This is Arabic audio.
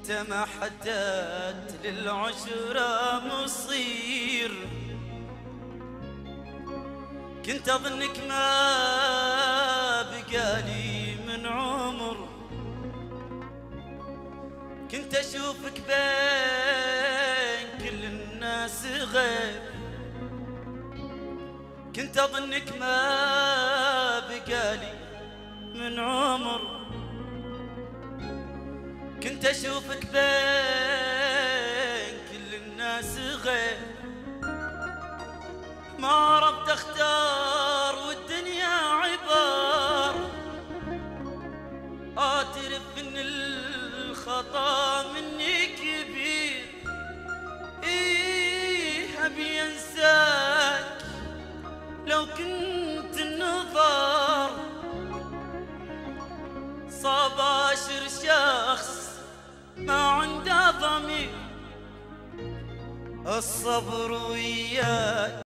انت ما حددت للعشرة مصير، كنت اظنك ما بقالي من عمر، كنت اشوفك بين كل الناس غير، كنت اظنك ما بقالي من عمر، كنت اشوفك بين كل الناس غير، ما عرفت اختار والدنيا عبار، اعترف ان الخطا مني كبير، ايه ابي انساك لو كنت النظر، صعب اشر شخص ما عنده ضمير، الصبر وياك